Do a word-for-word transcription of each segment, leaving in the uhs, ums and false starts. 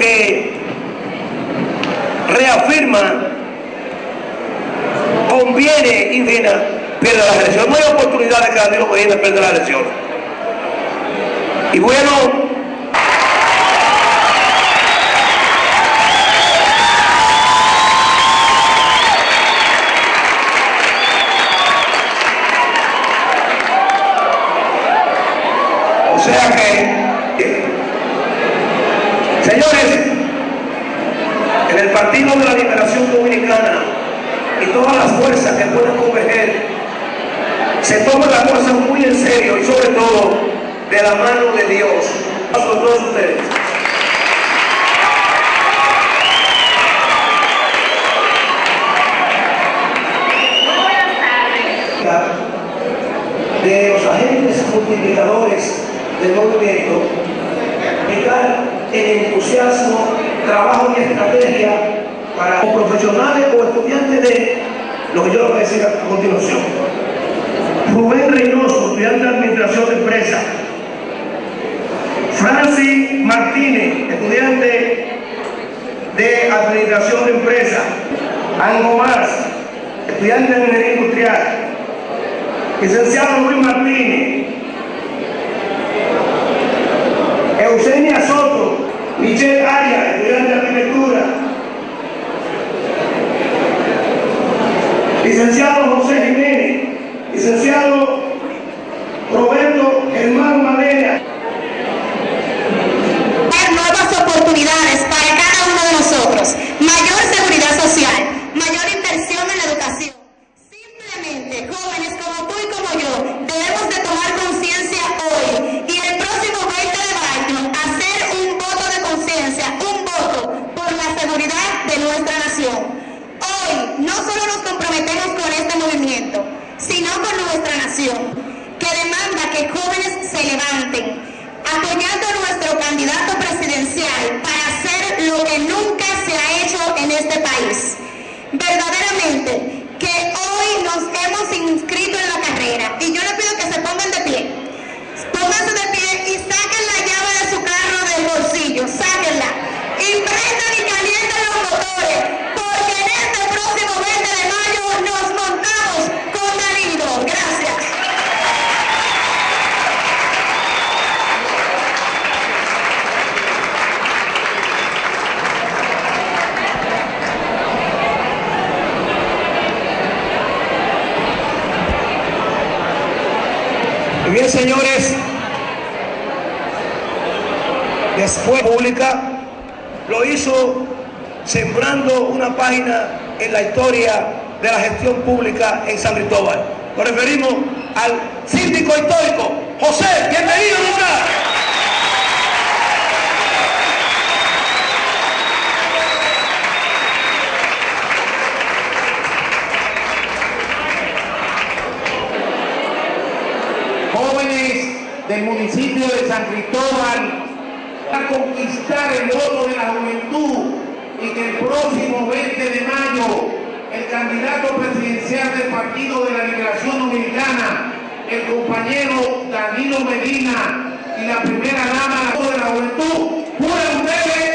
que reafirma, conviene Indina pierda las elecciones. No hay oportunidad de que Danilo Medina pierda las elecciones. Y bueno, o sea que, señores, en el Partido de la Liberación Dominicana y todas las fuerzas que pueden converger, se toman las cosas muy en serio y sobre todo de la mano de Dios. A todos ustedes. De los agentes multiplicadores del movimiento, explicar el entusiasmo, trabajo y estrategia para los profesionales o estudiantes de lo que yo les voy a decir a continuación. Rubén Reynoso, estudiante de Administración de Empresas. Francis Martínez, estudiante de Administración de Empresas. Ango Más, estudiante de Ingeniería Industrial. Licenciado Luis Martínez. Eugenia Soto, Michelle Arias, estudiante de Arquitectura. Licenciado José Jiménez. Licenciado Roberto Germán Madera. Nuevas oportunidades para cada uno de nosotros, mayor seguridad social, mayor inversión en la educación. Simplemente, jóvenes como tú y como yo, debemos de tomar conciencia hoy y el próximo veinte de mayo hacer un voto de conciencia, un voto por la seguridad de nuestra nación. Hoy no solo nos comprometemos con este movimiento, sino con nuestra nación, que demanda que jóvenes se levanten, apoyando a nuestro candidato presidencial para hacer lo que nunca se ha hecho en este país. Verdaderamente, que hoy nos hemos inscrito en la carrera, y yo les pido que se pongan de pie, pónganse de pie y saquen la llave de su carro del bolsillo, sáquenla, y prendan y calienten los motores, porque en este próximo veinte de mayo nos montamos con Danilo. Gracias. Bien, señores, después pública lo hizo sembrando una página en la historia de la gestión pública en San Cristóbal. Nos referimos al síndico histórico José. Bienvenido, Lucas. Jóvenes del municipio de San Cristóbal a conquistar el voto de la juventud y que el próximo veinte de mayo el candidato presidencial del Partido de la Liberación Dominicana, el compañero Danilo Medina y la primera dama de la juventud, ¡pueden ustedes!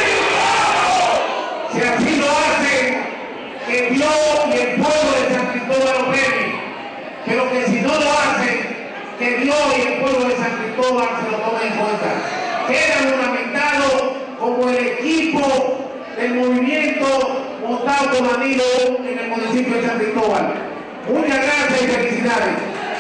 Si así lo hacen, que Dios y el pueblo de San Cristóbal lo premien, pero que si no lo hacen, que Dios y el pueblo de San Cristóbal se lo tomen en cuenta. Queda ornamentado como el equipo del movimiento montado por Danilo en el municipio de San Cristóbal. Muchas gracias y felicidades.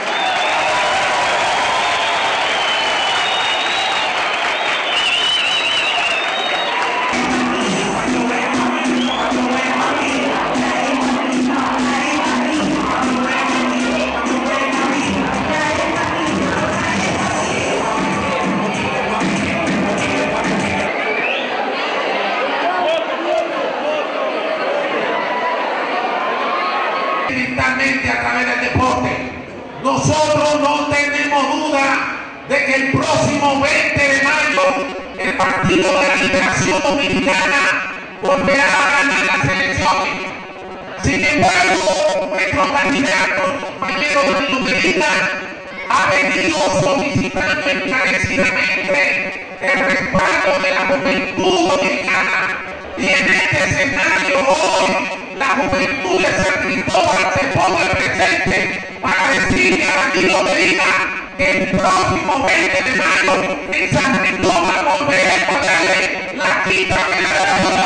A través del deporte. Nosotros no tenemos duda de que el próximo veinte de mayo el Partido de la Liberación Dominicana volverá a ganar las elecciones. Sin embargo, nuestro candidato, compañero Danilo Medina, ha venido solicitando encarecidamente el respaldo de la juventud dominicana. Y en este escenario hoy, la juventud de San Cristóbal se pone presente para decirle a la guillotina que el próximo veinte de mayo en San Cristóbal volveremos a darle la quinta medalla.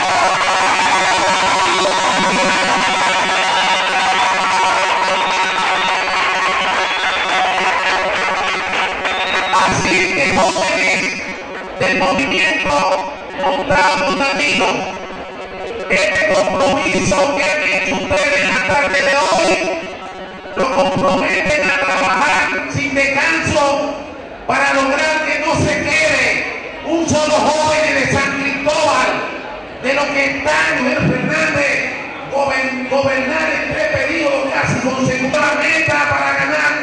Así que jóvenes del movimiento Montamos Amigos, este compromiso que han hecho ustedes en la tarde de hoy, lo comprometen a trabajar sin descanso para lograr que no se quede un solo joven de San Cristóbal, de lo que está Leonel Fernández, gobernar en tres periodos casi consecutivamente para ganar